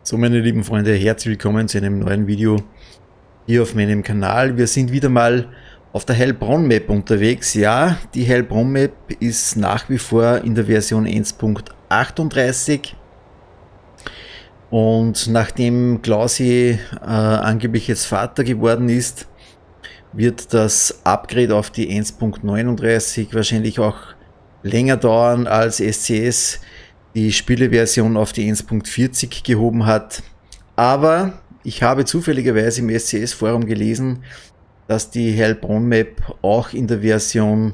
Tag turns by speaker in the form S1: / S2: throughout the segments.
S1: So, meine lieben Freunde, herzlich willkommen zu einem neuen Video hier auf meinem Kanal. Wir sind wieder mal auf der Heilbronn Map unterwegs. Ja, die Heilbronn Map ist nach wie vor in der Version 1.38 und nachdem Klausi angeblich jetzt Vater geworden ist, wird das Upgrade auf die 1.39 wahrscheinlich auch länger dauern als SCS die Spieleversion auf die 1.40 gehoben hat. Aber ich habe zufälligerweise im SCS Forum gelesen, dass die Heilbronn Map auch in der Version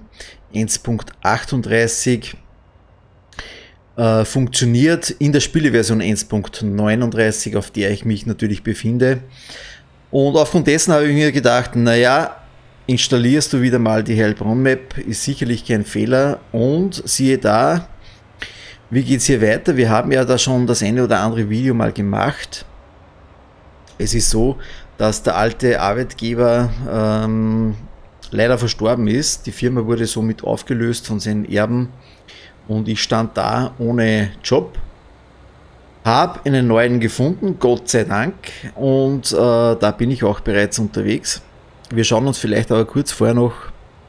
S1: 1.38 funktioniert, in der Spieleversion 1.39, auf der ich mich natürlich befinde. Und aufgrund dessen habe ich mir gedacht, naja, installierst du wieder mal die Heilbronn Map, ist sicherlich kein Fehler. Und siehe da, wie geht es hier weiter? Wir haben ja da schon das eine oder andere Video mal gemacht. Es ist so, dass der alte Arbeitgeber leider verstorben ist. Die Firma wurde somit aufgelöst von seinen Erben und ich stand da ohne Job. Habe einen neuen gefunden, Gott sei Dank, und da bin ich auch bereits unterwegs. Wir schauen uns vielleicht aber kurz vorher noch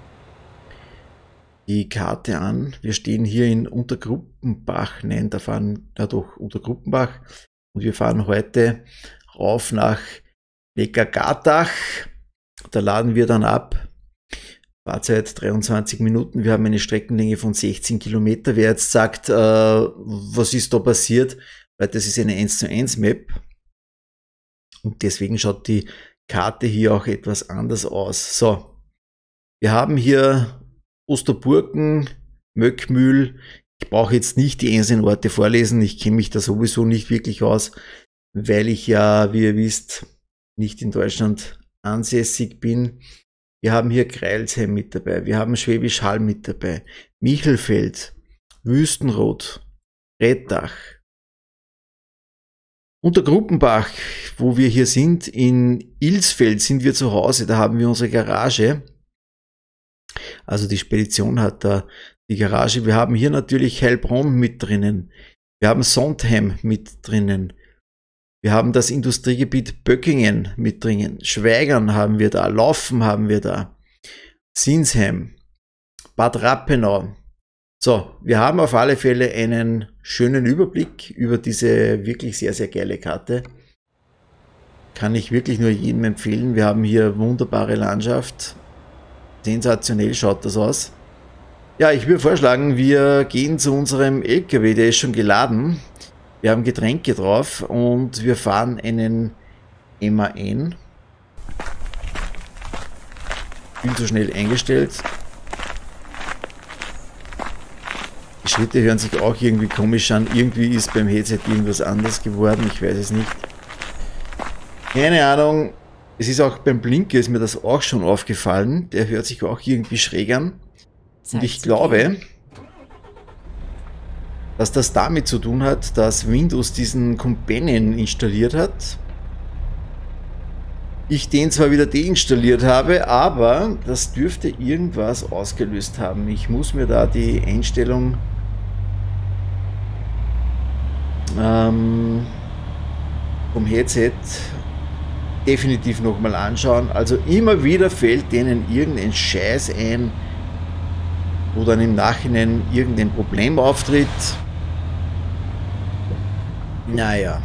S1: die Karte an. Wir stehen hier in Untergruppenbach, nein, da fahren, ja doch, Untergruppenbach, und wir fahren heute rauf nach Neckargatach. Da laden wir dann ab. Fahrzeit 23 Minuten, wir haben eine Streckenlänge von 16 Kilometer. Wer jetzt sagt, was ist da passiert, weil das ist eine 1:1 Map und deswegen schaut die Karte hier auch etwas anders aus. So, wir haben hier Osterburken, Möckmühl. Ich brauche jetzt nicht die einzelnen Orte vorlesen, ich kenne mich da sowieso nicht wirklich aus, weil ich ja, wie ihr wisst, nicht in Deutschland ansässig bin. Wir haben hier Greilsheim mit dabei, wir haben Schwäbisch Hall mit dabei, Michelfeld, Wüstenrot, Rettach. Untergruppenbach, wo wir hier sind, in Ilsfeld sind wir zu Hause, da haben wir unsere Garage. Also die Spedition hat da die Garage. Wir haben hier natürlich Heilbronn mit drinnen. Wir haben Sondheim mit drinnen. Wir haben das Industriegebiet Böckingen mit drinnen. Schweigern haben wir da. Laufen haben wir da. Sinsheim. Bad Rappenau. So, wir haben auf alle Fälle einen schönen Überblick über diese wirklich sehr, sehr geile Karte. Kann ich wirklich nur jedem empfehlen. Wir haben hier wunderbare Landschaft. Sensationell schaut das aus. Ja, ich würde vorschlagen, wir gehen zu unserem LKW, der ist schon geladen. Wir haben Getränke drauf und wir fahren einen MAN. Viel zu schnell eingestellt. Die Schritte hören sich auch irgendwie komisch an. Irgendwie ist beim Headset irgendwas anders geworden. Ich weiß es nicht. Keine Ahnung. Es ist auch beim Blinker, ist mir das auch schon aufgefallen. Der hört sich auch irgendwie schräg an. Und ich glaube, dass das damit zu tun hat, dass Windows diesen Companion installiert hat. Ich den zwar wieder deinstalliert habe, aber das dürfte irgendwas ausgelöst haben. Ich muss mir da die Einstellung vom Headset definitiv nochmal anschauen. Also immer wieder fällt denen irgendein Scheiß ein, wo dann im Nachhinein irgendein Problem auftritt. Naja.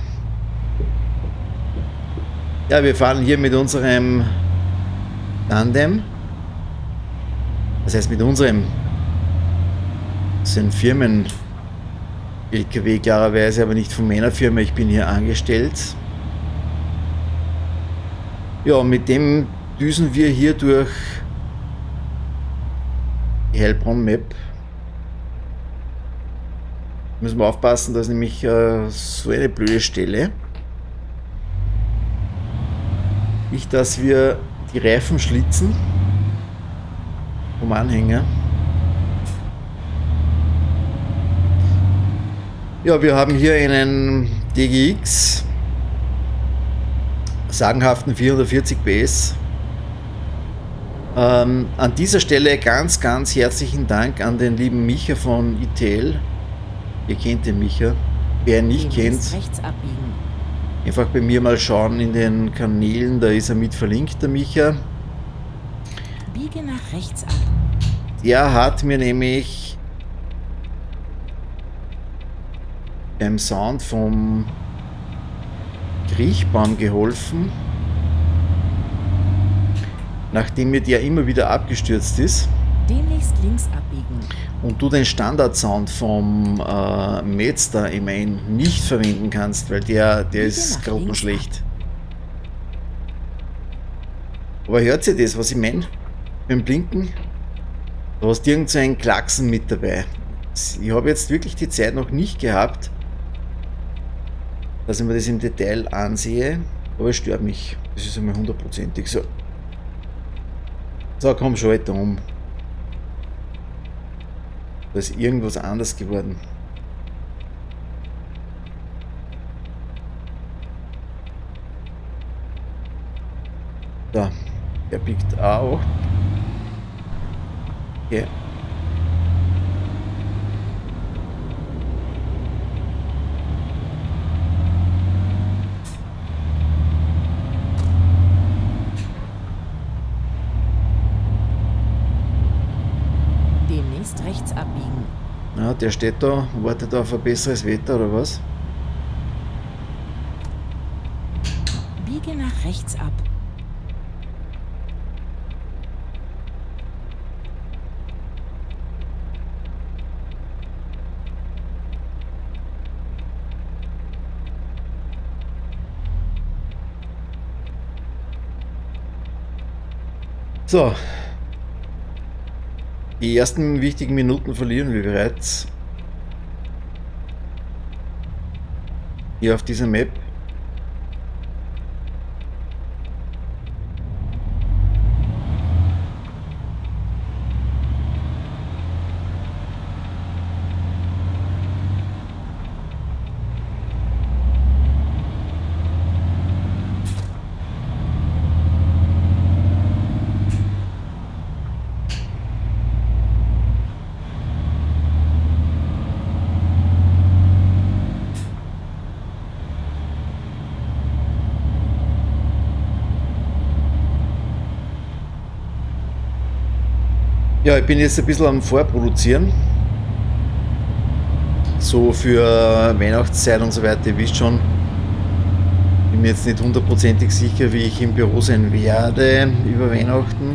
S1: Ja, wir fahren hier mit unserem Tandem. Das heißt mit unserem. Das sind Firmen-LKW klarerweise, aber nicht von meiner Firma. Ich bin hier angestellt. Ja, mit dem düsen wir hier durch die Heilbronn Map. Müssen wir aufpassen, dass nämlich so eine blöde Stelle. Nicht, dass wir die Reifen schlitzen vom Anhänger. Ja, wir haben hier einen DGX. Sagenhaften 440 PS. An dieser Stelle ganz, ganz herzlichen Dank an den lieben Micha von ITL. Ihr kennt den Micha. Wer ihn nicht kennt,
S2: rechts abbiegen.
S1: Einfach bei mir mal schauen in den Kanälen, da ist er mit verlinkt, der Micha.
S2: Biege nach rechts ab.
S1: Der hat mir nämlich beim Sound vom Kriechbaum geholfen, nachdem mir der immer wieder abgestürzt ist.
S2: Demnächst links abbiegen.
S1: Und du den Standard-Sound vom Mazda immerhin nicht verwenden kannst, weil der ist grottenschlecht. Aber hört ihr das, was ich meine? Beim Blinken? Da hast du irgend so ein Klacksen mit dabei. Ich habe jetzt wirklich die Zeit noch nicht gehabt, dass ich mir das im Detail ansehe, aber es stört mich. Das ist einmal 100%ig so. So, komm, schalte um. Da ist irgendwas anders geworden. Da, der biegt auch. Okay.
S2: Demnächst rechts abbiegen.
S1: Ja, der steht da, wartet auf ein besseres Wetter oder was?
S2: Biege nach rechts ab.
S1: So. Die ersten wichtigen Minuten verlieren wir bereits. Hier auf dieser Map. Ja, ich bin jetzt ein bisschen am Vorproduzieren. So für Weihnachtszeit und so weiter, ihr wisst schon. Bin mir jetzt nicht hundertprozentig sicher, wie ich im Büro sein werde über Weihnachten.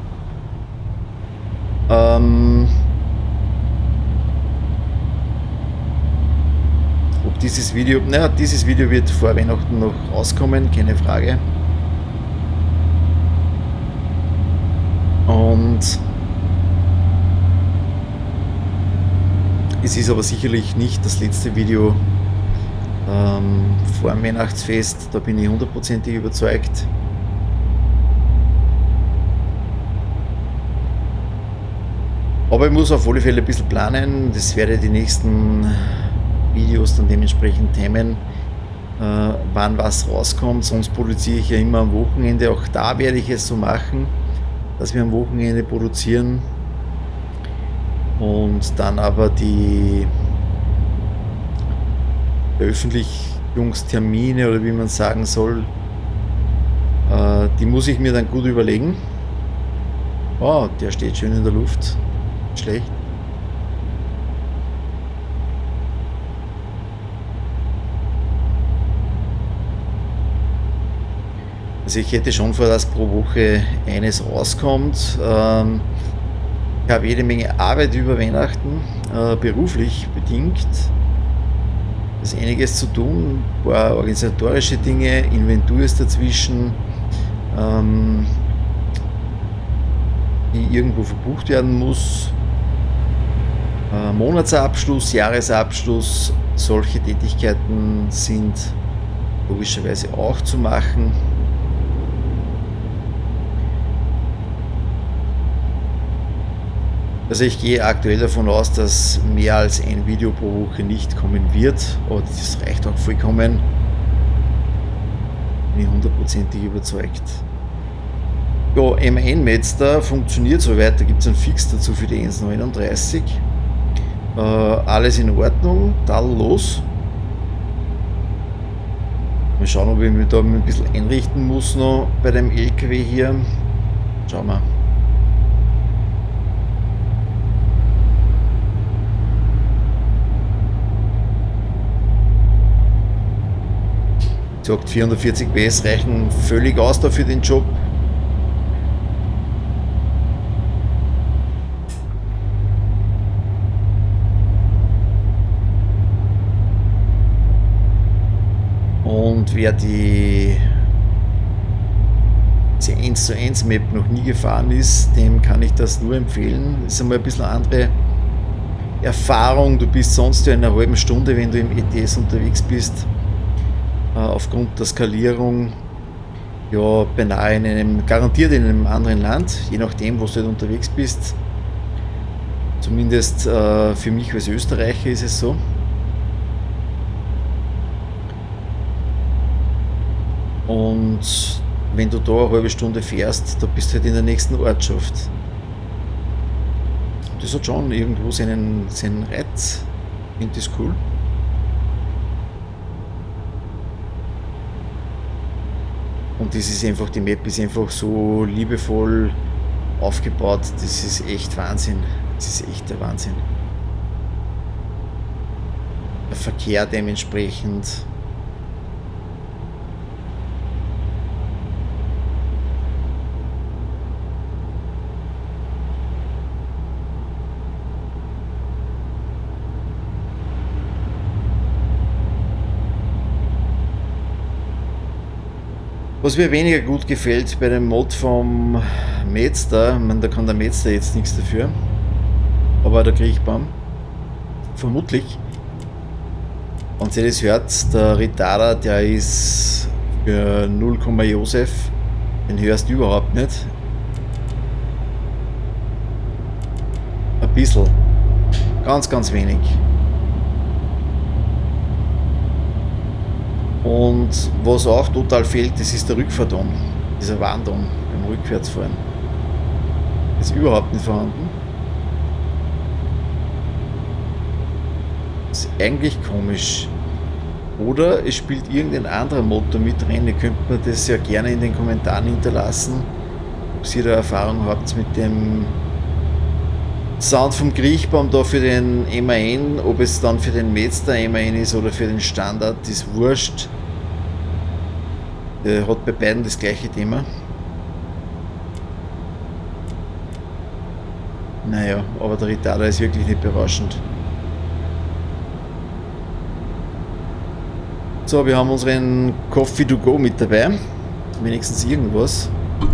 S1: Ob dieses Video, naja, dieses Video wird vor Weihnachten noch rauskommen, keine Frage. Und es ist aber sicherlich nicht das letzte Video vor dem Weihnachtsfest, da bin ich hundertprozentig überzeugt. Aber ich muss auf alle Fälle ein bisschen planen, das werde die nächsten Videos dann dementsprechend themen, wann was rauskommt, sonst produziere ich ja immer am Wochenende, auch da werde ich es so machen, dass wir am Wochenende produzieren. Und dann aber die Veröffentlichungstermine oder wie man sagen soll, die muss ich mir dann gut überlegen. Oh, der steht schön in der Luft. Schlecht. Also ich hätte schon vor, dass pro Woche eines rauskommt. Ich habe jede Menge Arbeit über Weihnachten, beruflich bedingt. Es ist einiges zu tun, ein paar organisatorische Dinge, Inventur ist dazwischen, die irgendwo verbucht werden muss. Monatsabschluss, Jahresabschluss, solche Tätigkeiten sind logischerweise auch zu machen. Also ich gehe aktuell davon aus, dass mehr als ein Video pro Woche nicht kommen wird, aber das reicht auch vollkommen. Bin ich hundertprozentig überzeugt. Ja, M1 Mazda funktioniert soweit, da gibt es einen Fix dazu für die 139. Alles in Ordnung, tadellos. Mal schauen, ob ich mich da ein bisschen einrichten muss noch bei dem LKW hier. Schauen wir. Wie gesagt, 440 PS reichen völlig aus da für den Job. Und wer diese 1:1 Map noch nie gefahren ist, dem kann ich das nur empfehlen. Das ist einmal ein bisschen eine andere Erfahrung. Du bist sonst ja in einer halben Stunde, wenn du im ETS unterwegs bist, aufgrund der Skalierung ja beinahe garantiert in einem anderen Land, je nachdem, wo du halt unterwegs bist. Zumindest für mich als Österreicher ist es so. Und wenn du da eine halbe Stunde fährst, da bist du halt in der nächsten Ortschaft. Das hat schon irgendwo seinen Reiz. Ich finde das cool. Und das ist einfach, die Map ist einfach so liebevoll aufgebaut, das ist echt Wahnsinn. Das ist echt der Wahnsinn. Der Verkehr dementsprechend. Was mir weniger gut gefällt bei dem Mod vom Mazda, ich meine, da kann der Mazda jetzt nichts dafür, aber der Kriechbaum, vermutlich, und ihr das hört, der Retarder, der ist für 0, Josef, den hörst du überhaupt nicht. Ein bisschen, ganz wenig. Und was auch total fehlt, das ist der Rückfahrton, dieser Warnton beim Rückwärtsfahren. Ist überhaupt nicht vorhanden. Ist eigentlich komisch. Oder es spielt irgendein anderer Motor mit rein. Ihr könnt mir das ja gerne in den Kommentaren hinterlassen, ob ihr da Erfahrung habt mit dem Sound vom Kriechbaum da für den MAN, ob es dann für den Mazda MAN ist oder für den Standard, ist wurscht. Der hat bei beiden das gleiche Thema. Naja, aber der Retarder ist wirklich nicht berauschend. So, wir haben unseren Coffee to go mit dabei. Wenigstens irgendwas.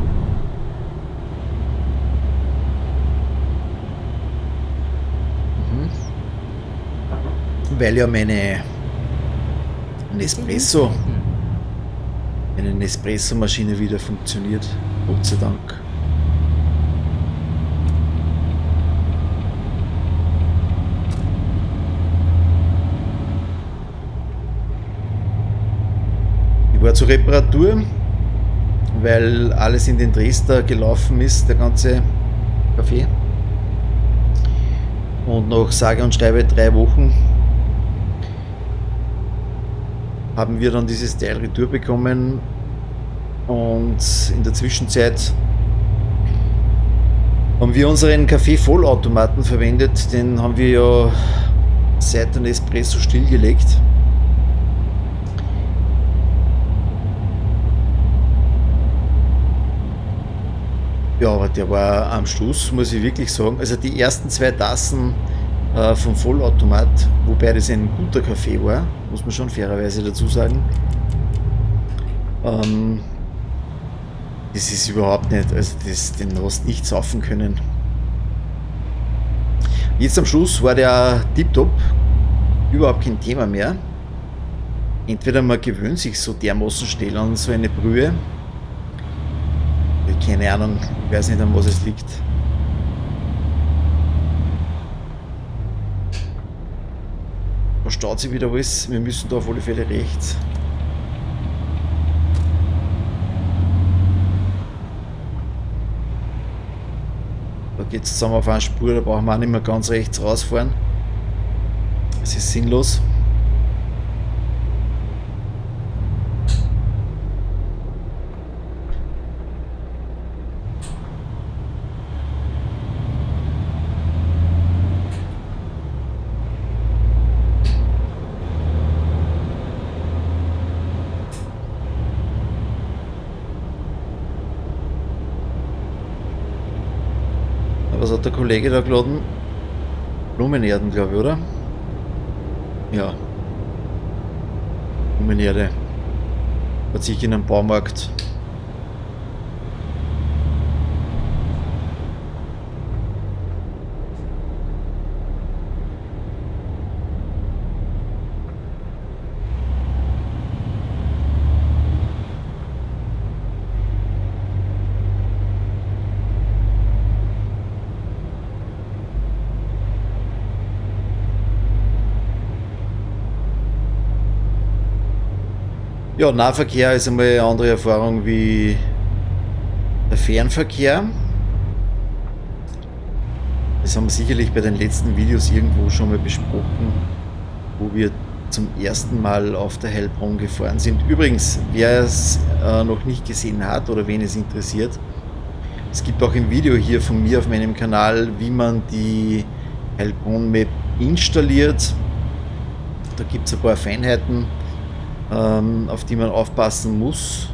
S1: Weil ja meine Nespresso-Maschine wieder funktioniert. Gott sei Dank. Ich war zur Reparatur, weil alles in den Dresdner gelaufen ist, der ganze Kaffee. Und nach sage und schreibe 3 Wochen haben wir dann dieses Teil retour bekommen, und in der Zwischenzeit haben wir unseren Kaffee-Vollautomaten verwendet. Den haben wir ja seit der Nespresso stillgelegt. Ja, aber der war am Schluss, muss ich wirklich sagen, also die ersten 2 Tassen vom Vollautomat, wobei das ein guter Kaffee war, muss man schon fairerweise dazu sagen. Das ist überhaupt nicht, also den hast nicht saufen können. Jetzt am Schluss war der tiptop, überhaupt kein Thema mehr. Entweder man gewöhnt sich so dermaßen schnell an so eine Brühe, keine Ahnung, ich weiß nicht, an was es liegt. Da staut sich wieder alles, wir müssen da auf alle Fälle rechts. Da geht es zusammen auf eine Spur, da brauchen wir auch nicht mehr ganz rechts rausfahren. Das ist sinnlos. Was hat der Kollege da geladen? Blumenerde, glaube ich, oder? Ja. Blumenerde. Hat sich in einem Baumarkt. Ja, Nahverkehr ist einmal eine andere Erfahrung wie der Fernverkehr. Das haben wir sicherlich bei den letzten Videos irgendwo schon mal besprochen, wo wir zum ersten Mal auf der Heilbronn gefahren sind. Übrigens, wer es noch nicht gesehen hat oder wen es interessiert, es gibt auch ein Video hier von mir auf meinem Kanal, wie man die Heilbronn Map installiert. Da gibt es ein paar Feinheiten, auf die man aufpassen muss.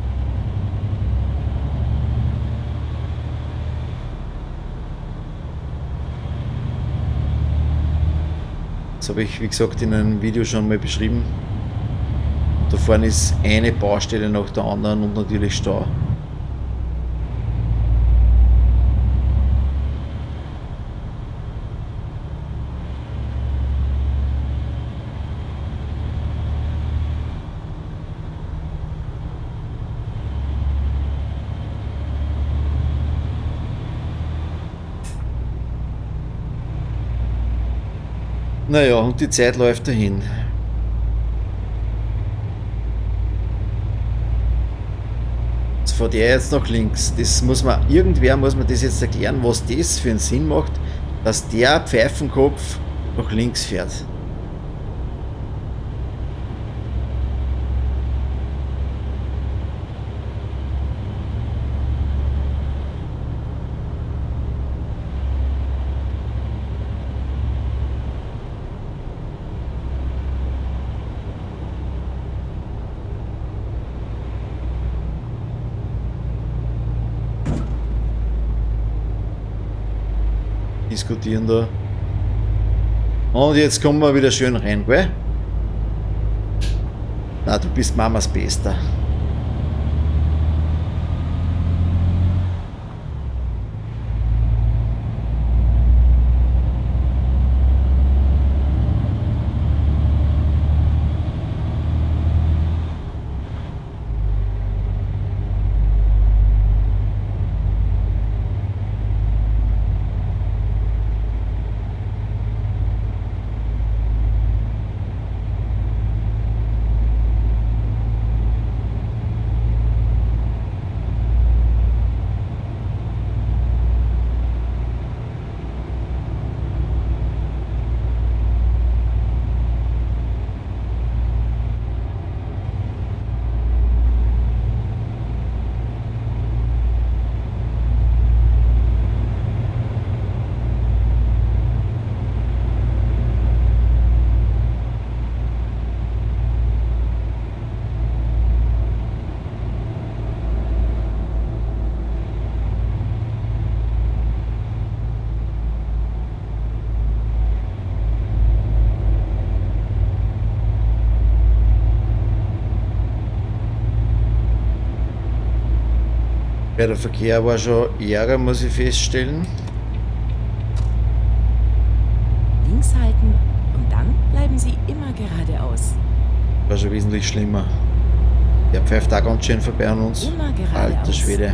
S1: Das habe ich, wie gesagt, in einem Video schon mal beschrieben. Und da vorne ist eine Baustelle nach der anderen und natürlich Stau. Naja, und die Zeit läuft dahin. Jetzt fährt er jetzt nach links. Das muss man, irgendwer muss man das jetzt erklären, was das für einen Sinn macht, dass der Pfeifenkopf nach links fährt. Diskutieren da. Und jetzt kommen wir wieder schön rein, gell? Na, du bist Mamas Bester. Ja, der Verkehr war schon ärger, muss ich feststellen.
S2: Links halten und dann bleiben Sie immer geradeaus.
S1: War schon wesentlich schlimmer. Der pfeift da ganz schön vorbei an uns.
S2: Immer geradeaus.
S1: Alter Schwede.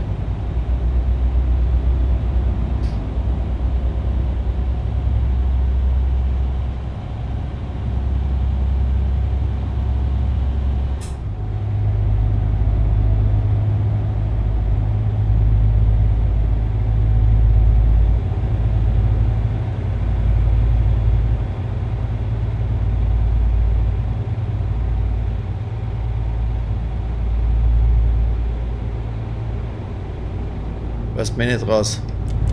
S1: Passt mir nicht raus.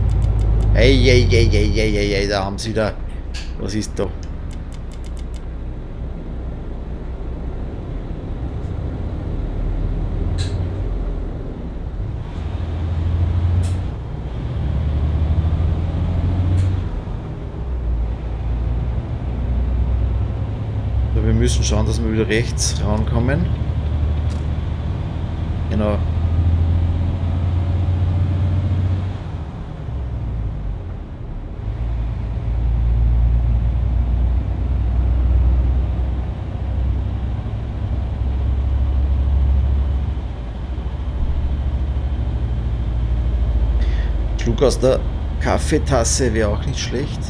S1: Ey, da haben sie da. Was ist da? müssen schauen, dass wir wieder rechts rankommen. Genau. Schluck aus der Kaffeetasse wäre auch nicht schlecht.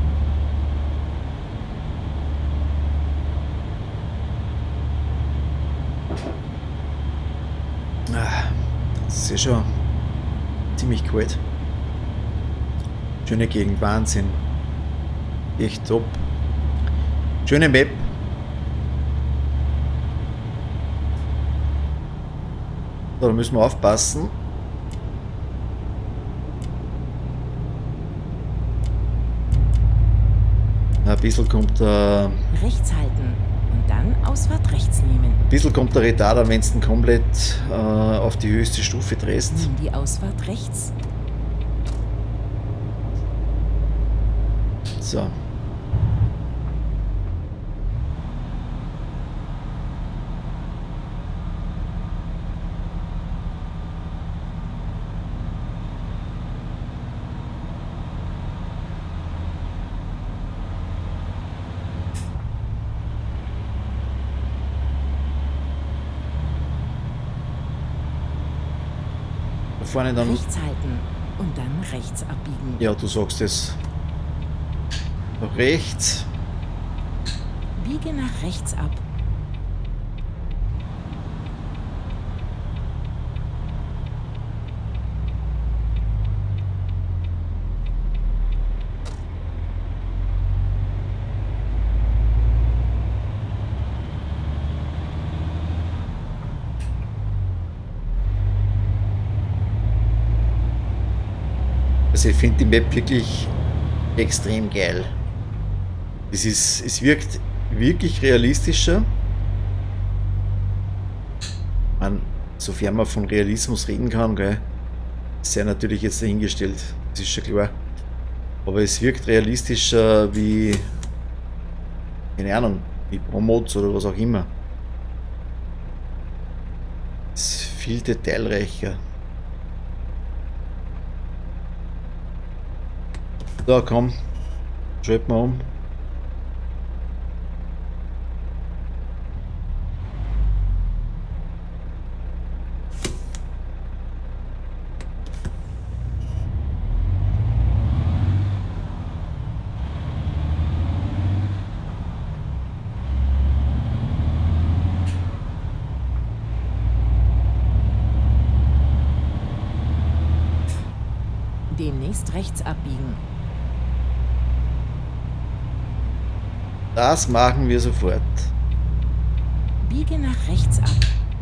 S1: Das ist ja schon ziemlich kalt. Schöne Gegend, Wahnsinn. Echt top. Schöne Map. Da müssen wir aufpassen. Ein bisschen kommt
S2: Rechts halten und dann Ausfahrt rechts nehmen.
S1: ein bisschen kommt der Retarder, wenn du komplett auf die höchste Stufe drehst.
S2: Nimm die Ausfahrt rechts.
S1: So. Da vorne dann.
S2: Rechts halten und dann rechts abbiegen.
S1: Ja, du sagst es. Nach rechts.
S2: Biege nach rechts ab.
S1: Also ich finde die Map wirklich extrem geil. Es wirkt wirklich realistischer. Sofern man von Realismus reden kann, gell, ist ja natürlich jetzt dahingestellt, das ist schon klar. Aber es wirkt realistischer wie, keine Ahnung, wie Promods oder was auch immer. Es ist viel detailreicher. So, komm, schreib mal um.
S2: Demnächst rechts abbiegen.
S1: Das machen wir sofort.
S2: Biege nach rechts ab.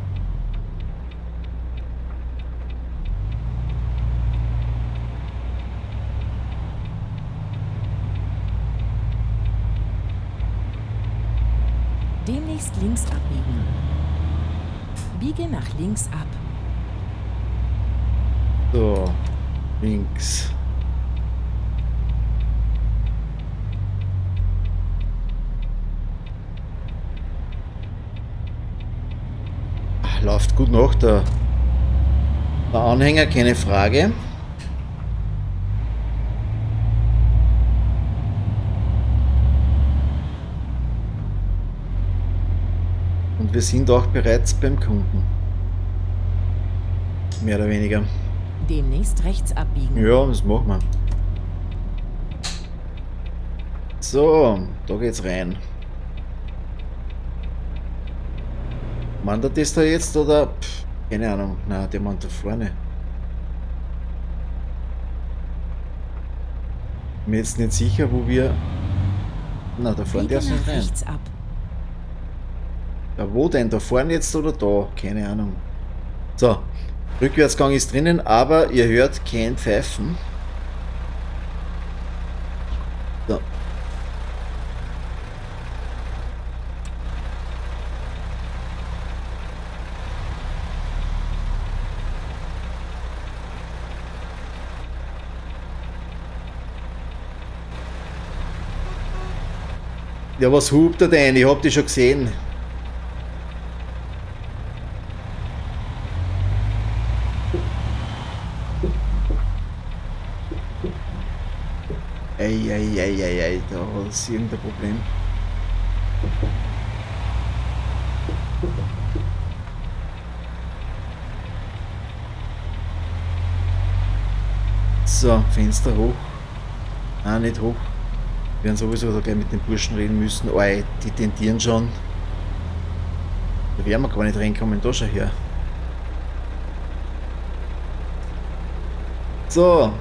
S2: Demnächst links abbiegen. Biege nach links ab.
S1: So, links. Läuft gut nach der Anhänger, keine Frage. Und wir sind auch bereits beim Kunden. Mehr oder weniger.
S2: Demnächst rechts abbiegen.
S1: Ja, das machen wir. So, da geht's rein. Wandert das da jetzt oder? Pff, keine Ahnung. Na, der Mann da vorne. Bin mir jetzt nicht sicher, wo wir. Na, da vorne
S2: Biege
S1: darf es nicht
S2: nach
S1: rein.
S2: rechts ab.
S1: Ja, wo denn? Da vorne jetzt oder da? Keine Ahnung. So, Rückwärtsgang ist drinnen, aber ihr hört kein Pfeifen. So. Ja, was hupt er denn? Ich hab die schon gesehen. Ei, da ist irgendein Problem. So, Fenster hoch. Ah, nicht hoch. Wir werden sowieso da gleich mit den Burschen reden müssen. Oh, die tendieren schon. Da werden wir gar nicht reinkommen, da schon her. So.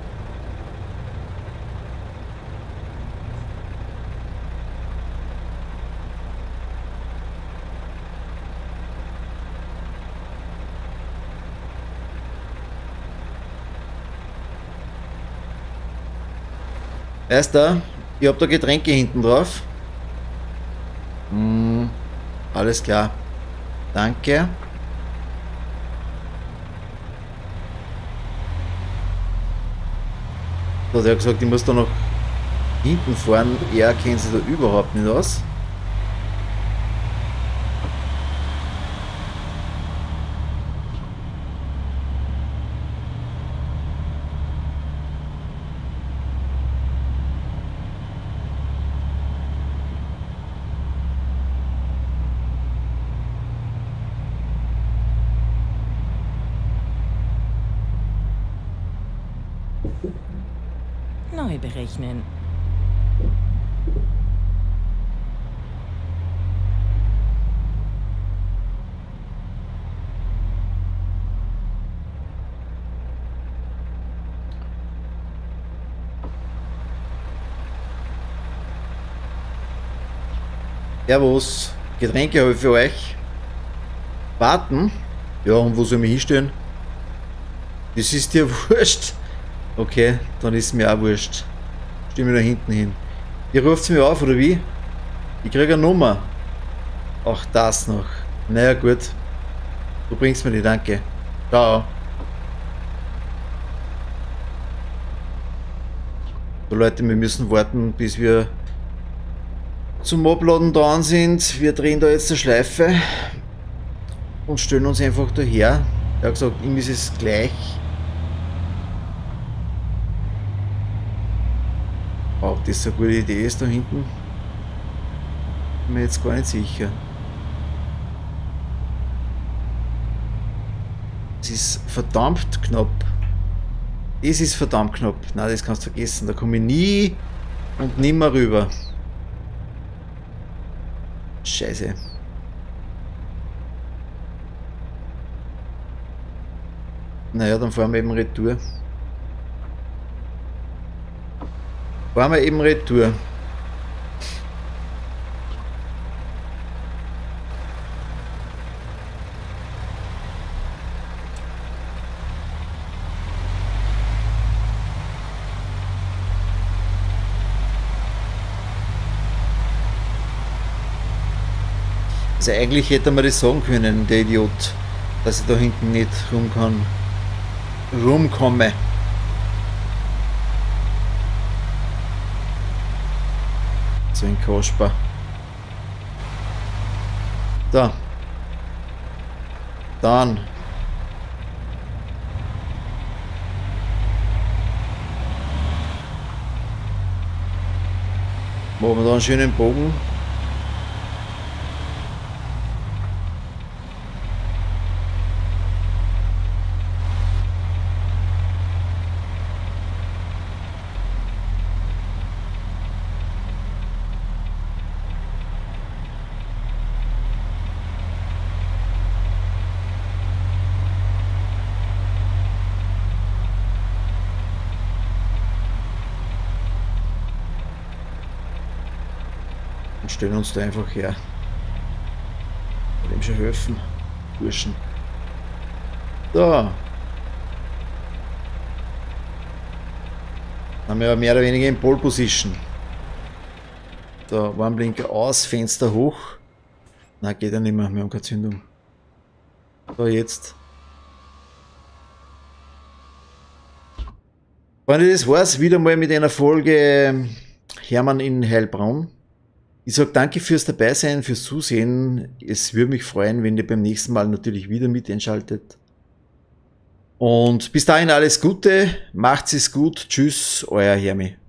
S1: Erster, ich hab da Getränke hinten drauf. Alles klar. Danke. So, der hat gesagt, ich muss da noch hinten fahren. Er kennt sich da überhaupt nicht aus.
S2: Neu berechnen.
S1: Servus, Getränke habe ich für euch. Warten? Ja, und wo soll ich mich hinstellen? Das ist dir wurscht. Okay, dann ist mir auch wurscht. Stimme da hinten hin. Ihr ruft mir auf, oder wie? Ich kriege eine Nummer. Ach, das noch. Naja, gut. Du bringst mir die, danke. Ciao. So Leute, wir müssen warten, bis wir zum Abladen dran sind. Wir drehen da jetzt eine Schleife und stellen uns einfach daher. Er hat gesagt, ihm ist es gleich. Ob das eine gute Idee ist da hinten, bin mir jetzt gar nicht sicher. Es ist verdammt knapp. Es ist verdammt knapp. Nein, das kannst du vergessen. Da komme ich nie und nimmer rüber. Scheiße. Naja, dann fahren wir eben Retour. Fahren wir eben Retour. Also eigentlich hätte man das sagen können, der Idiot, dass ich da hinten nicht rumkomme. So ein Kasper. Da. Dann. Machen wir da einen schönen Bogen. Und stellen uns da einfach her. Dem schon helfen. Burschen. Da. Haben wir ja mehr oder weniger in Pole Position. Da Warnblinker aus, Fenster hoch. Na, geht ja nicht mehr, wir haben keine Zündung. So, jetzt. Freunde, das war's wieder mal mit einer Folge Hermann in Heilbronn. Ich sage danke fürs Dabeisein, fürs Zusehen. Es würde mich freuen, wenn ihr beim nächsten Mal natürlich wieder mit einschaltet. Und bis dahin alles Gute, macht's es gut, tschüss, euer Hermi.